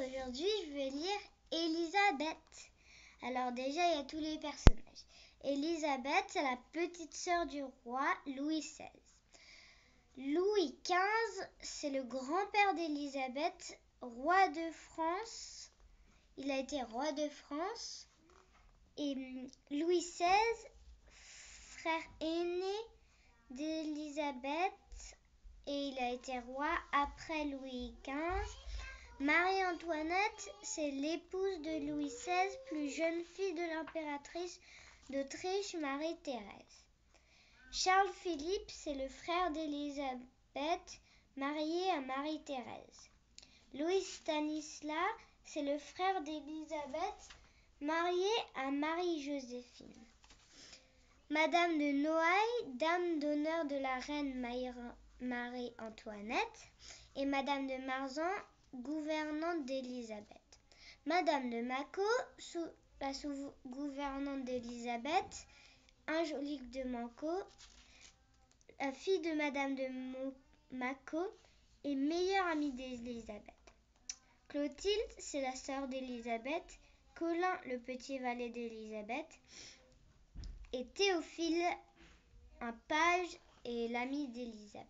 aujourd'hui je vais lire Élisabeth. Alors déjà il y a tous les personnages. Élisabeth, c'est la petite sœur du roi Louis XVI. Louis XV, c'est le grand-père d'Élisabeth, roi de France. Il a été roi de France. Et Louis XVI, frère aîné d'Élisabeth, et il a été roi après Louis XV. Marie-Antoinette, c'est l'épouse de Louis XVI, plus jeune fille de l'impératrice d'Autriche Marie-Thérèse. Charles-Philippe, c'est le frère d'Élisabeth, marié à Marie-Thérèse. Louis Stanislas, c'est le frère d'Élisabeth, marié à Marie-Joséphine. Madame de Noailles, dame d'honneur de la reine Marie-Antoinette, et Madame de Marsan, gouvernante d'Élisabeth. Madame de Macot, la sous-gouvernante d'Élisabeth, Angélique de Macot, la fille de Madame de Macot et meilleure amie d'Élisabeth. Clotilde, c'est la sœur d'Élisabeth, Colin, le petit valet d'Élisabeth, et Théophile, un page et l'ami d'Élisabeth.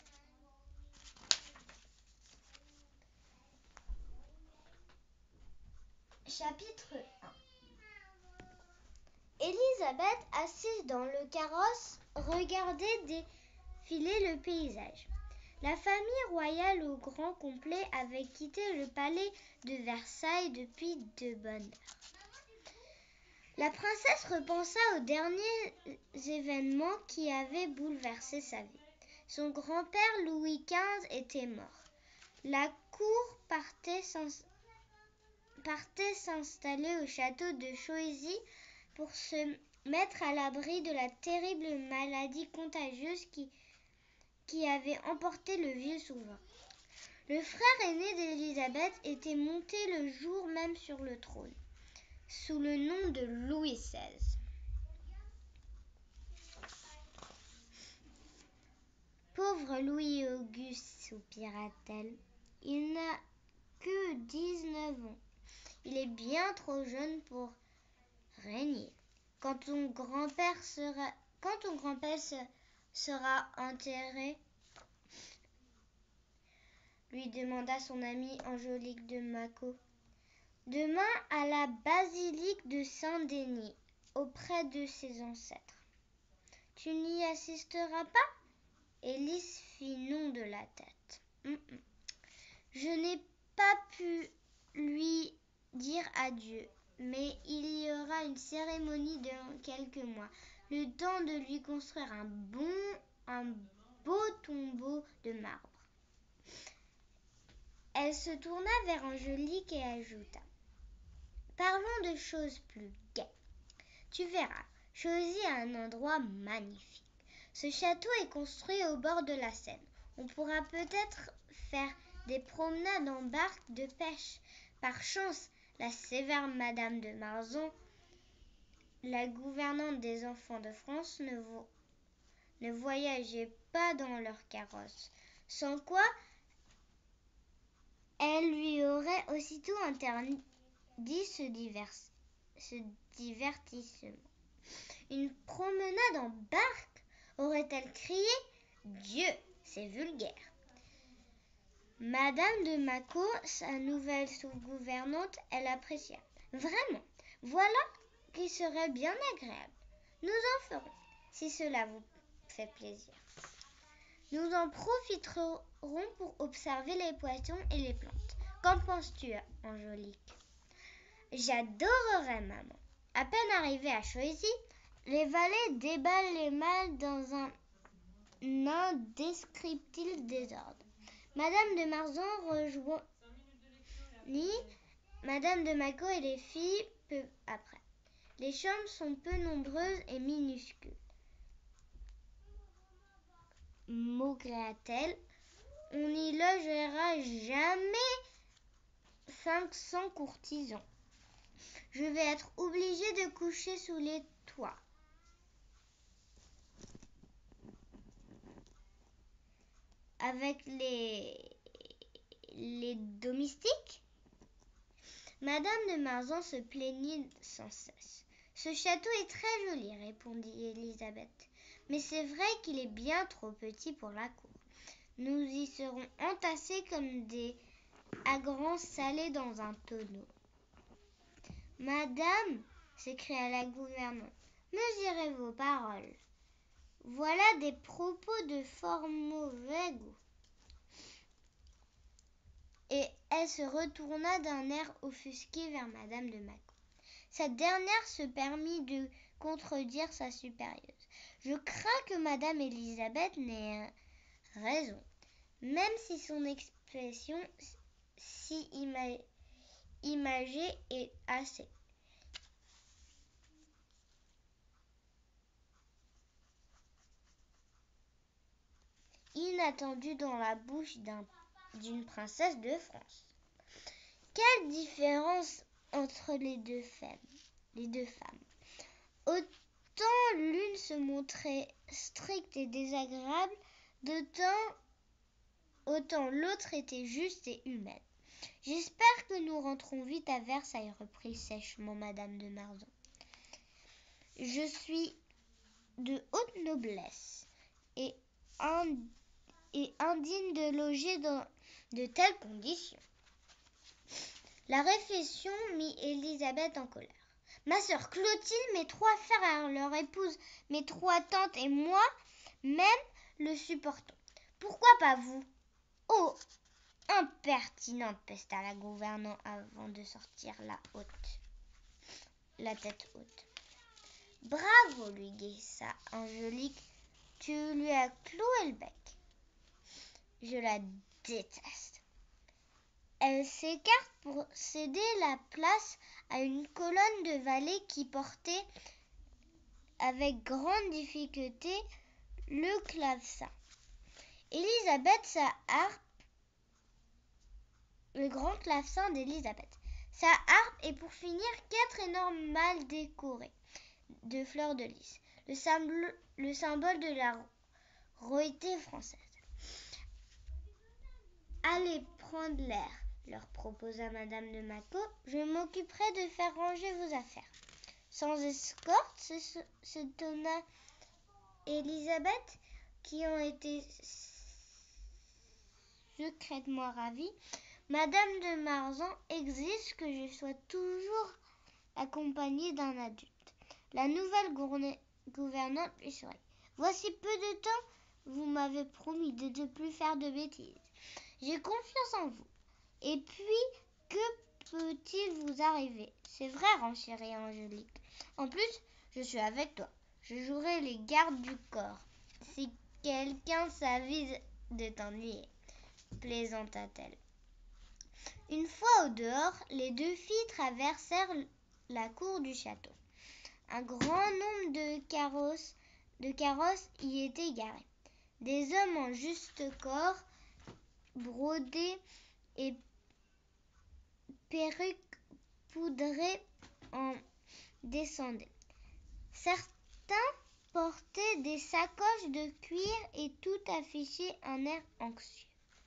Chapitre 1. Élisabeth, assise dans le carrosse, regardait défiler le paysage. La famille royale au grand complet avait quitté le palais de Versailles depuis de bonnes heures. La princesse repensa aux derniers événements qui avaient bouleversé sa vie. Son grand-père Louis XV était mort. La cour partait s'installer au château de Choisy pour se mettre à l'abri de la terrible maladie contagieuse qui avait emporté le vieux souverain. Le frère aîné d'Élisabeth était monté le jour même sur le trône, sous le nom de Louis XVI. Pauvre Louis-Auguste, soupira-t-elle, il n'a que 19 ans. Il est bien trop jeune pour régner. Quand ton grand-père sera enterré, lui demanda son amie Angélique de Macot. Demain à la basilique de Saint-Denis, auprès de ses ancêtres. Tu n'y assisteras pas ? Élise fit non de la tête. Je n'ai pas pu lui dire adieu, mais il y aura une cérémonie dans quelques mois, le temps de lui construire un beau tombeau de marbre. Elle se tourna vers Angélique et ajouta : Parlons de choses plus gaies. Tu verras, Choisy un endroit magnifique. Ce château est construit au bord de la Seine. On pourra peut-être faire des promenades en barque de pêche. Par chance, la sévère Madame de Marsan, la gouvernante des enfants de France, ne voyageait pas dans leur carrosse, sans quoi elle lui aurait aussitôt interdit ce divertissement. Une promenade en barque, aurait-elle crié ? Dieu, c'est vulgaire. Madame de Macot, sa nouvelle sous-gouvernante, elle apprécia. Vraiment, voilà qui serait bien agréable. Nous en ferons, si cela vous fait plaisir. Nous en profiterons pour observer les poissons et les plantes. Qu'en penses-tu, Angélique ? J'adorerais, maman. À peine arrivés à Choisy, les valets déballent les malles dans un indescriptible désordre. Madame de Marsan rejoignit Madame de Macot et les filles peu après. Les chambres sont peu nombreuses et minuscules. Maugréa-t-elle, on n'y logera jamais 500 courtisans. Je vais être obligée de coucher sous les toits. Avec les domestiques ? Madame de Marsan se plaignit sans cesse. « Ce château est très joli, répondit Elisabeth, mais c'est vrai qu'il est bien trop petit pour la cour. Nous y serons entassés comme des hagrans salés dans un tonneau. » « Madame, s'écria la gouvernante, mesurez vos paroles. Voilà des propos de fort mauvais goût. » Et elle se retourna d'un air offusqué vers Madame de Mâcon. Cette dernière se permit de contredire sa supérieuse. « Je crains que Madame Elisabeth n'ait raison, même si son expression si imagée est assez. » Inattendu dans la bouche d'une princesse de France. Quelle différence entre les deux femmes. Autant l'une se montrait stricte et désagréable, autant l'autre était juste et humaine. « J'espère que nous rentrons vite à Versailles, reprit sèchement Madame de Marsan. Je suis de haute noblesse et indigne de loger dans de telles conditions. » La réflexion mit Elisabeth en colère. « Ma sœur Clotilde, mes 3 frères, leur épouse, mes 3 tantes et moi-même le supportons. Pourquoi pas vous ? » « Oh, impertinente !» pesta la gouvernante avant de sortir la tête haute. « Bravo !» lui guessa Angélique. « Tu lui as cloué le bec. » « Je la déteste. » Elle s'écarte pour céder la place à une colonne de valets qui portait avec grande difficulté le clavecin. Elisabeth, sa harpe, le grand clavecin d'Elisabeth, sa harpe et pour finir 4 énormes malles décorées de fleurs de lys, le symbole de la royauté française. « Allez prendre l'air, leur proposa Madame de Mâcon, je m'occuperai de faire ranger vos affaires. » Sans escorte, s'étonna Elisabeth, qui en était secrètement ravie. « Madame de Marsan exige que je sois toujours accompagnée d'un adulte. » La nouvelle gouvernante lui sourit. « Voici peu de temps, vous m'avez promis de ne plus faire de bêtises. J'ai confiance en vous. Et puis, que peut-il vous arriver ? » « C'est vrai, renchérit Angélique. En plus, je suis avec toi. Je jouerai les gardes du corps. Si quelqu'un s'avise de t'ennuyer, plaisanta-t-elle. Une fois au dehors, les 2 filles traversèrent la cour du château. Un grand nombre de carrosses y étaient garés. Des hommes en juste corps, brodés et perruques poudrées en descendaient. Certains portaient des sacoches de cuir et tout affichaient un air anxieux.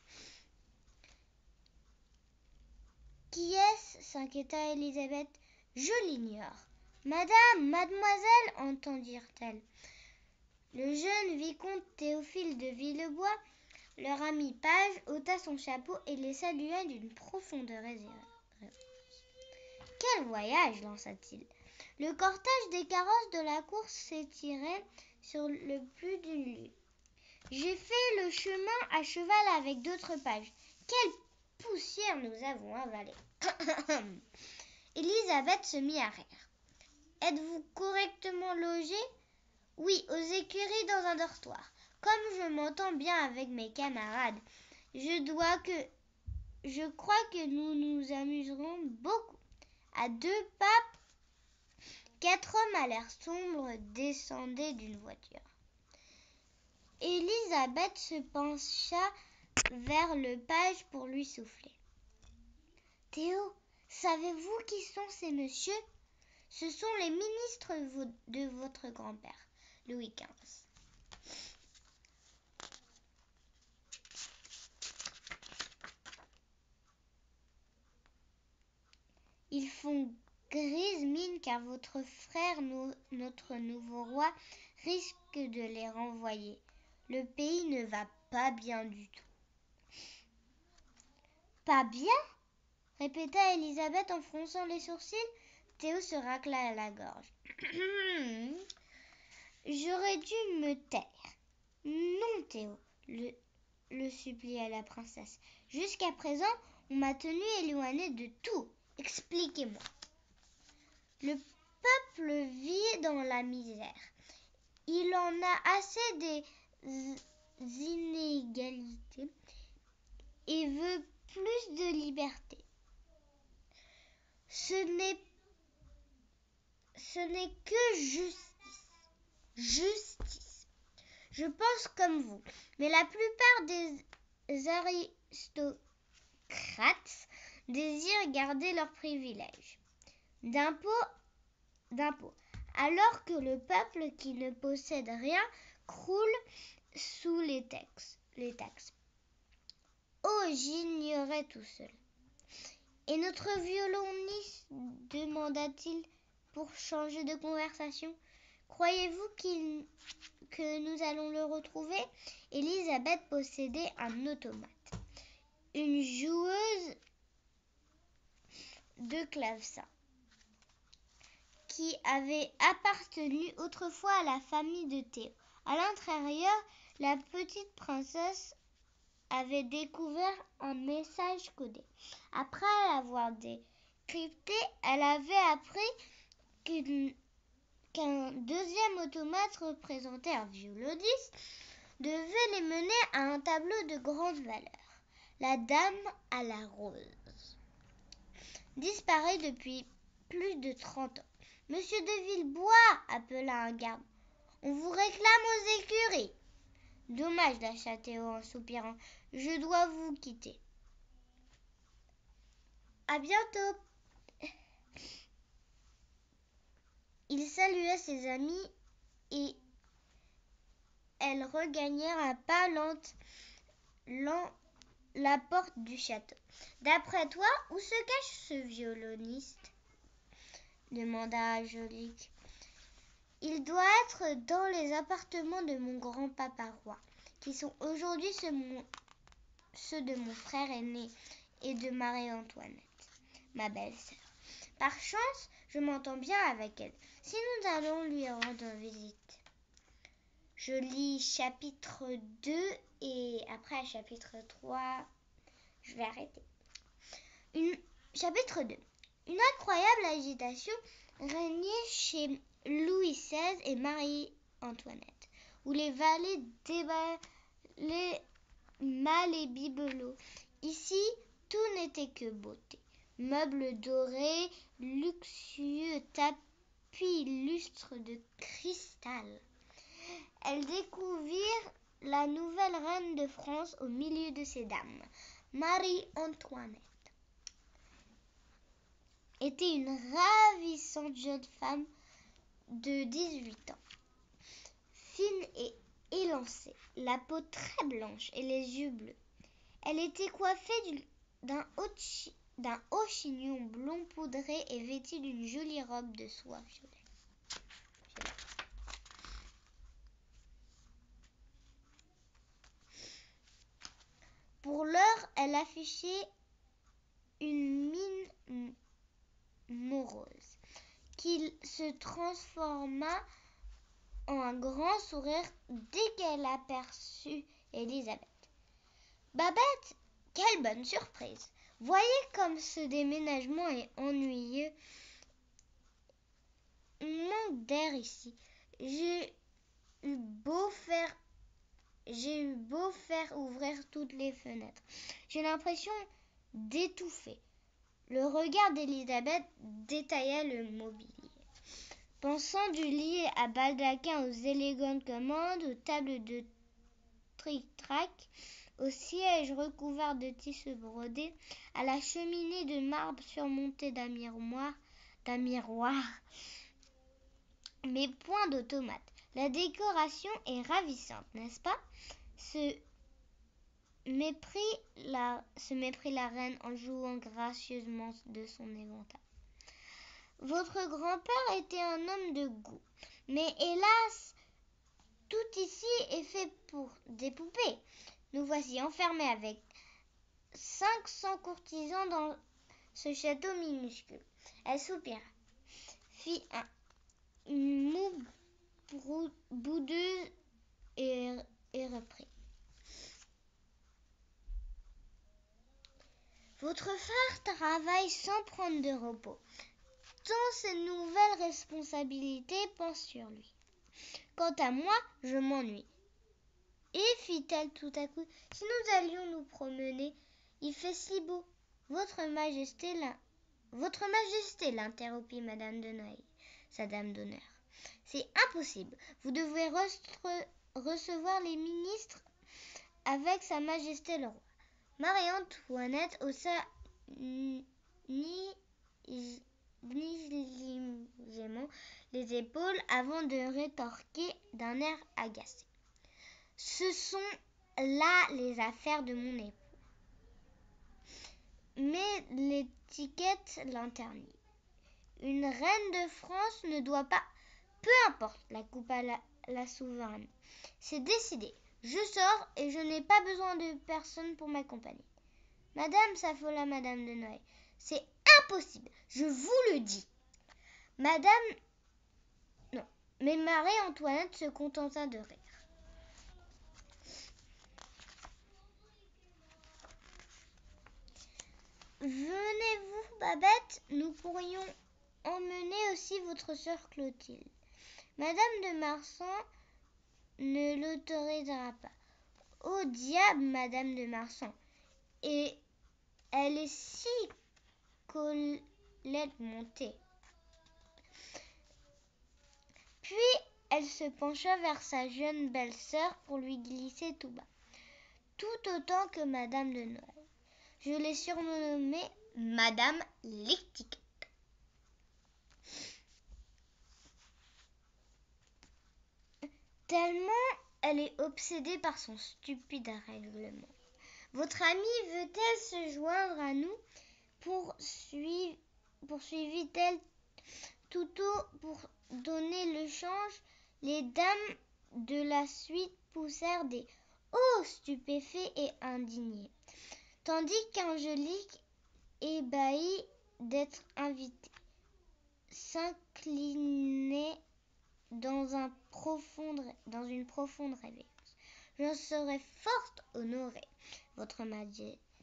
« Qui est-ce ? s'inquiéta Elisabeth. « Je l'ignore. »« Madame, mademoiselle, entendirent-elles. Le jeune vicomte Théophile de Villebois, leur ami page, ôta son chapeau et les salua d'une profonde révérence. « Quel voyage !» lança-t-il. Le cortège des carrosses de la cour s'étirait sur le plus d'une lieue. « J'ai fait le chemin à cheval avec d'autres pages. Quelle poussière nous avons avalée !» Elisabeth se mit à rire. « Êtes-vous correctement logé ? » ?»« Oui, aux écuries dans un dortoir. Comme je m'entends bien avec mes camarades, je crois que nous nous amuserons beaucoup. » À 2 pas, 4 hommes à l'air sombre descendaient d'une voiture. Elisabeth se pencha vers le page pour lui souffler. « Théo, savez-vous qui sont ces messieurs ? Ce sont les ministres de votre grand-père, Louis XV. » Ils font grise mine car votre frère, notre nouveau roi, risque de les renvoyer. Le pays ne va pas bien du tout. Pas bien ? Répéta Elisabeth en fronçant les sourcils. Théo se racla la gorge. J'aurais dû me taire. Non, Théo, le supplia la princesse. Jusqu'à présent, on m'a tenu éloignée de tout. Expliquez-moi. Le peuple vit dans la misère. Il en a assez des inégalités et veut plus de liberté. Ce n'est que justice. Justice. Je pense comme vous, mais la plupart des aristocrates désirent garder leurs privilèges d'impôts, alors que le peuple qui ne possède rien croule sous les taxes. Oh, j'ignorais tout cela. Et notre violoniste, demanda-t-il pour changer de conversation. Croyez-vous que nous allons le retrouver ? Elisabeth possédait un automate, une joueuse de clavecin, qui avait appartenu autrefois à la famille de Théo. À l'intérieur, la petite princesse avait découvert un message codé. Après l'avoir décrypté, elle avait appris qu'un deuxième automate représentait un violoniste devait les mener à un tableau de grande valeur. La dame à la rose disparaît depuis plus de 30 ans. Monsieur de Villebois, appela un garde. On vous réclame aux écuries. Dommage, lâcha Théo en soupirant. Je dois vous quitter. À bientôt. Il salua ses amis et elles regagnèrent à pas lent la porte du château. D'après toi, où se cache ce violoniste ? Demanda Angélique. Il doit être dans les appartements de mon grand-papa roi, qui sont aujourd'hui ceux de mon frère aîné et de Marie-Antoinette, ma belle-sœur. Par chance, je m'entends bien avec elle. Si nous allons lui rendre visite. Je lis chapitre 2 et après chapitre 3, je vais arrêter. Chapitre 2. Une incroyable agitation régnait chez Louis XVI et Marie-Antoinette, où les valets déballaient mal et bibelots. Ici, tout n'était que beauté. Meubles dorés, luxueux tapis lustres de cristal. Elles découvrirent la nouvelle reine de France au milieu de ces dames. Marie-Antoinette était une ravissante jeune femme de 18 ans, fine et élancée, la peau très blanche et les yeux bleus. Elle était coiffée d'un haut chignon blond poudré et vêtue d'une jolie robe de soie violette. Pour l'heure, elle affichait une mine morose, qui se transforma en un grand sourire dès qu'elle aperçut Elisabeth. Babette, quelle bonne surprise! Voyez comme ce déménagement est ennuyeux. On manque d'air ici. J'ai eu beau faire ouvrir toutes les fenêtres. J'ai l'impression d'étouffer. Le regard d'Elisabeth détailla le mobilier. Pensant du lit à baldaquin aux élégantes commodes, aux tables de tric-trac, au siège recouvert de tissu brodé, à la cheminée de marbre surmontée d'un miroir, mais point d'automate. La décoration est ravissante, n'est-ce pas ? Se méprit la reine en jouant gracieusement de son éventail. Votre grand-père était un homme de goût. Mais hélas, tout ici est fait pour des poupées. Nous voici enfermés avec 500 courtisans dans ce château minuscule. » Elle soupira, fit une moue boudeuse et reprit. « Votre frère travaille sans prendre de repos, tant ces nouvelles responsabilités pensent sur lui. Quant à moi, je m'ennuie. Et fit-elle tout à coup, si nous allions nous promener, il fait si beau. Votre Majesté, l'interrompit Madame de Noailles, sa dame d'honneur. C'est impossible. Vous devez recevoir les ministres avec Sa Majesté le roi. Marie-Antoinette haussa négligemment les épaules avant de rétorquer d'un air agacé. Ce sont là les affaires de mon époux. Mais l'étiquette l'interdit. Une reine de France ne doit pas... Peu importe, la coupa la souveraine. C'est décidé. Je sors et je n'ai pas besoin de personne pour m'accompagner. Madame, s'affola Madame de Noailles, c'est impossible, je vous le dis. Madame... Non, mais Marie-Antoinette se contenta de rire. Venez-vous, Babette, nous pourrions emmener aussi votre sœur Clotilde. Madame de Marsan ne l'autorisera pas. Au diable, Madame de Marsan. Et elle est si Colette montée. Puis elle se pencha vers sa jeune belle-sœur pour lui glisser tout bas. Tout autant que Madame de Noailles. Je l'ai surnommée Madame l'étiquette. Tellement elle est obsédée par son stupide règlement. Votre amie veut-elle se joindre à nous? Poursuivit-elle tout pour donner le change. Les dames de la suite poussèrent des « Oh !» stupéfaits et indignés, tandis qu'Angélique, ébahie d'être invitée, s'inclinait dans une profonde révérence. « Je serais fort honorée, Votre Majesté. »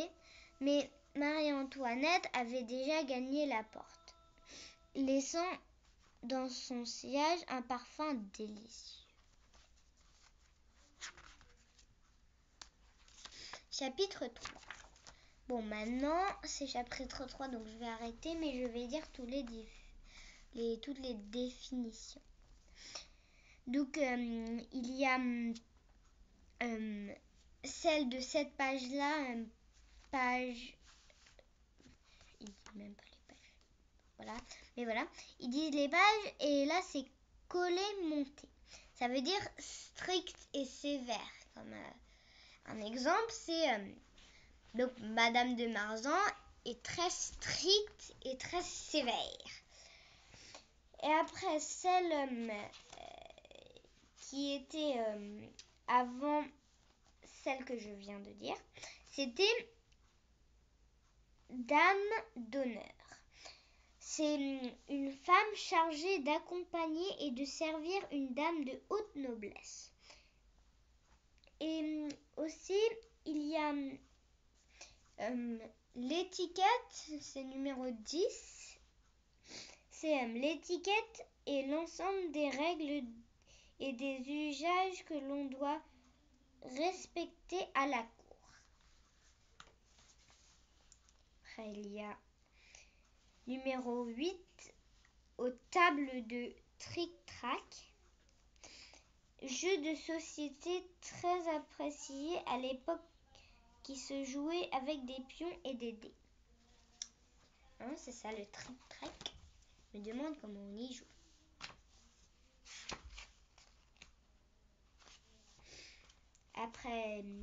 Mais Marie-Antoinette avait déjà gagné la porte, laissant dans son sillage un parfum délicieux. Chapitre 3. Bon, maintenant, c'est chapitre 3, donc je vais arrêter, mais je vais dire toutes les définitions. Donc, il y a celle de cette page-là, page... Il dit même pas les pages. Voilà, mais voilà. Ils disent les pages, et là, c'est coller-monter. Ça veut dire strict et sévère. Comme un exemple, c'est... donc, Madame de Marsan est très stricte et très sévère. Et après, celle qui était avant celle que je viens de dire, c'était Dame d'honneur. C'est une femme chargée d'accompagner et de servir une dame de haute noblesse. Et aussi, il y a l'étiquette, c'est numéro 10. C'est l'étiquette et l'ensemble des règles et des usages que l'on doit respecter à la cour. Après, il y a numéro 8, aux tables de tric-trac, jeu de société très apprécié à l'époque qui se jouait avec des pions et des dés. Hein, c'est ça le tric-trac. Je me demande comment on y joue. Après,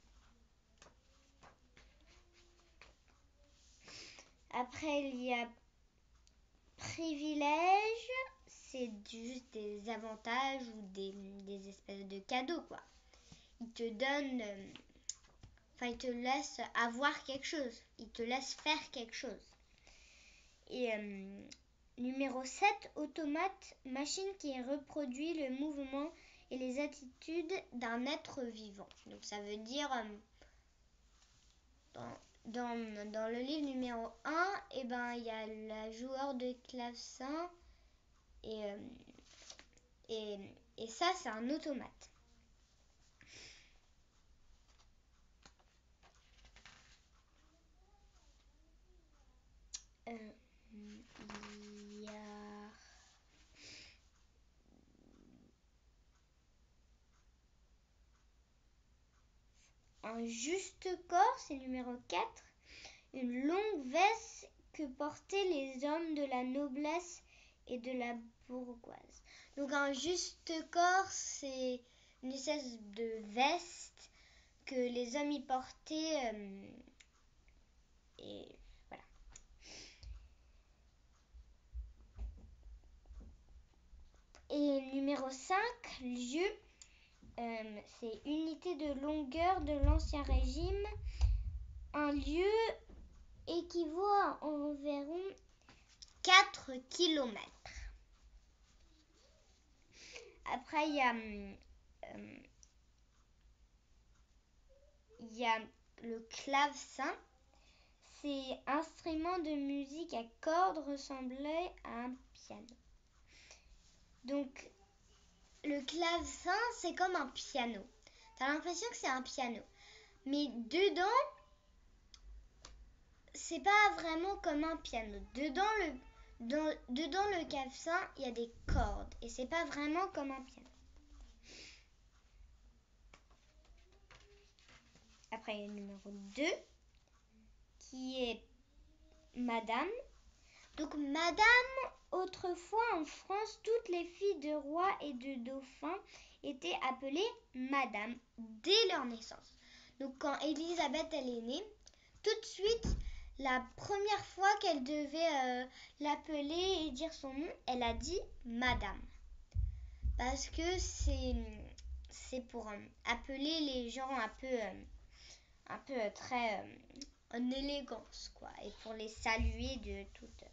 il y a privilèges, c'est juste des avantages ou des espèces de cadeaux, quoi. Ils te donnent... ils te laissent avoir quelque chose. Ils te laissent faire quelque chose. Et numéro 7, automate, machine qui reproduit le mouvement et les attitudes d'un être vivant. Donc ça veut dire, dans le livre numéro 1, il y a le joueur de clavecin et ça, c'est un automate. Il y a... un juste corps, c'est numéro 4. Une longue veste que portaient les hommes de la noblesse et de la bourgeoise. Donc un juste corps, c'est une espèce de veste que les hommes y portaient. Et voilà. Et numéro 5, lieu. C'est unité de longueur de l'Ancien Régime. Un lieu équivaut à environ 4 kilomètres. Après, il y a le clavecin. C'est instrument de musique à cordes ressemblant à un piano. Donc, le clavecin, c'est comme un piano. T'as l'impression que c'est un piano. Mais dedans, c'est pas vraiment comme un piano. Dedans le clavecin, il y a des cordes. Et c'est pas vraiment comme un piano. Après, il y a le numéro 2, qui est Madame. Donc, Madame, autrefois en France, toutes les filles de rois et de dauphins étaient appelées Madame dès leur naissance. Donc, quand Élisabeth elle est née, tout de suite, la première fois qu'elle devait l'appeler et dire son nom, elle a dit Madame. Parce que c'est pour appeler les gens un peu très en élégance, quoi, et pour les saluer de toute,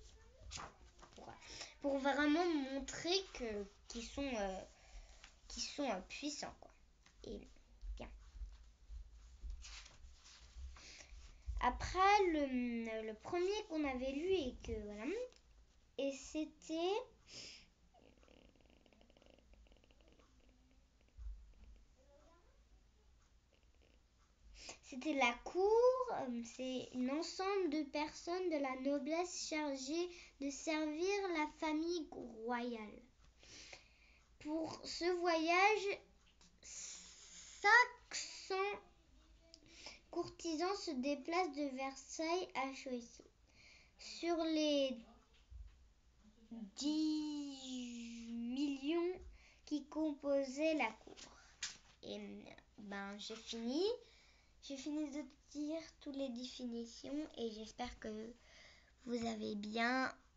pour vraiment montrer qu'ils sont puissants, quoi. Et bien. Après le premier qu'on avait lu et que voilà, et c'était la cour, c'est un ensemble de personnes de la noblesse chargées de servir la famille royale. Pour ce voyage, 500 courtisans se déplacent de Versailles à Choisy. Sur les 10 millions qui composaient la cour. Et j'ai fini. J'ai fini de dire toutes les définitions et j'espère que vous avez bien